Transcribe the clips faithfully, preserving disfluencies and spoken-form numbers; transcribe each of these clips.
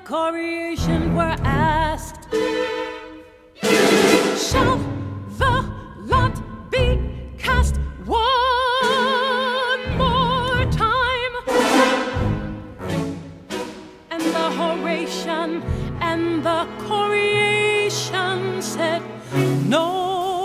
Horatian were asked, shall the lot be cast one more time? And the Horatian and the Horatian said, no.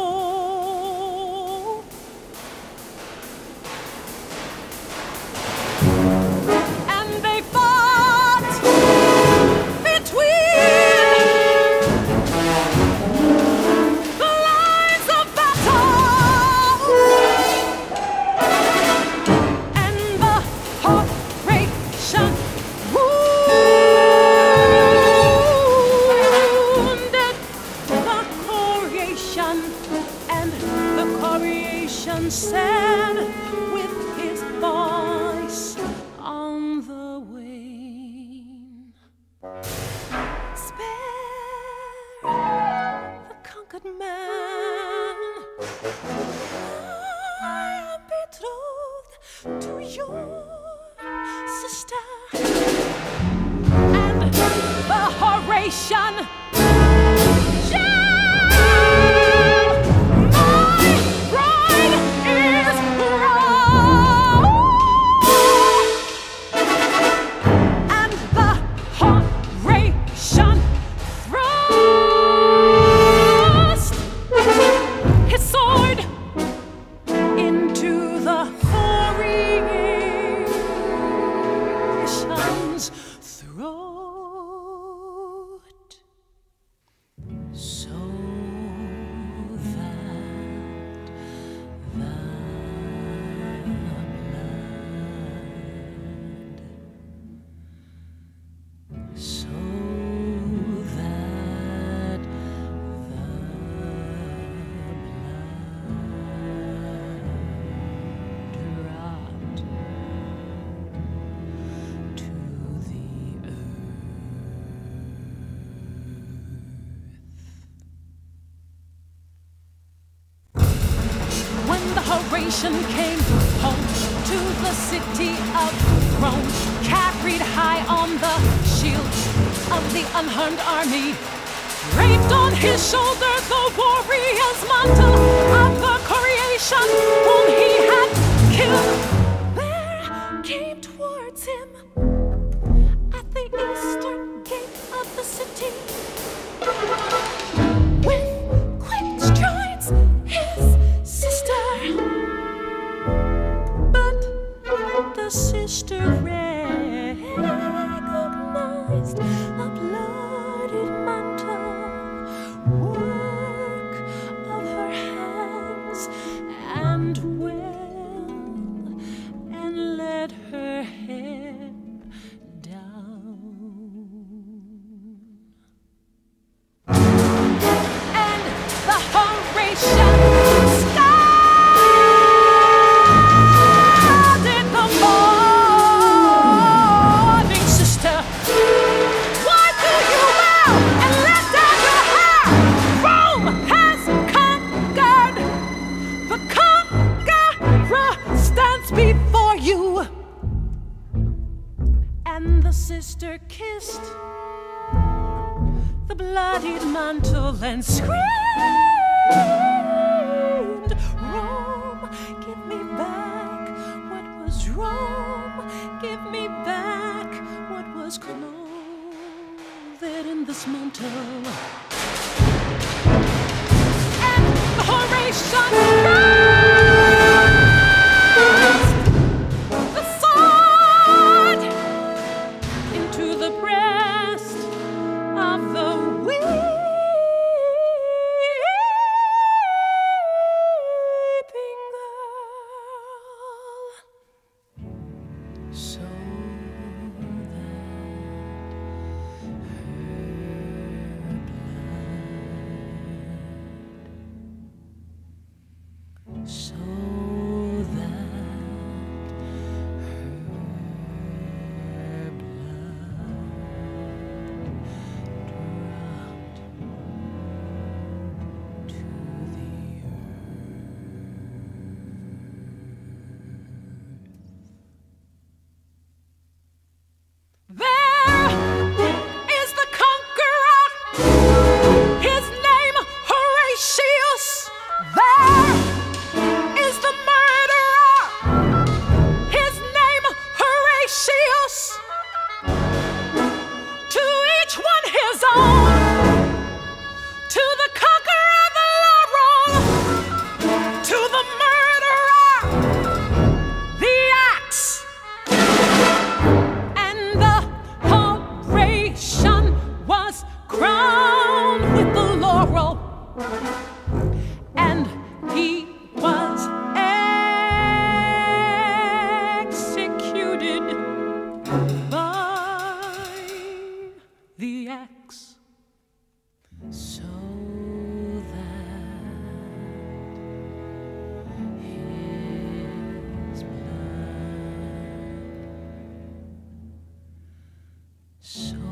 Said with his voice on the wane, spare the conquered man. I am betrothed to your sister. And the Horatian Horatian came home to the city of Rome, carried high on the shield of the unharmed army, draped on his shoulder the warrior's mantle of the Horatian whom he had killed. There came towards him at the eastern gate of the city, with quick strides his sister. The sister recognized the bloodied mantle, work of her hands, and well, and let her head down. And the Horatian sister kissed the bloodied mantle and screamed, Rome, give me back what was Rome, give me back what was clothed in this mantle. And the Horatian So